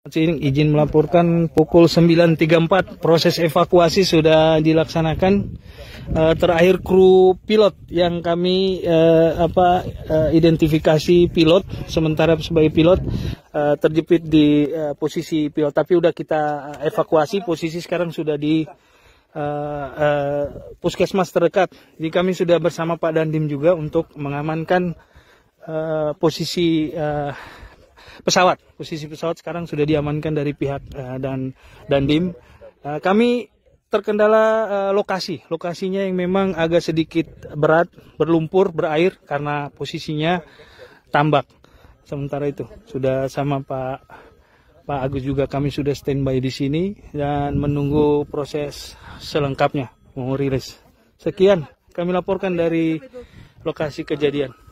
Izin melaporkan pukul 9.34 proses evakuasi sudah dilaksanakan. Terakhir kru pilot yang kami identifikasi pilot sementara sebagai pilot terjepit di posisi pilot, tapi udah kita evakuasi. Posisi sekarang sudah di puskesmas terdekat. Jadi kami sudah bersama Pak Dandim juga untuk mengamankan posisi pesawat. Posisi pesawat sekarang sudah diamankan dari pihak dan Dandim. Kami terkendala lokasinya yang memang agak sedikit berat, berlumpur, berair karena posisinya tambak. Sementara itu sudah sama Pak Agus juga, kami sudah standby di sini dan menunggu proses selengkapnya mau rilis. Sekian kami laporkan dari lokasi kejadian.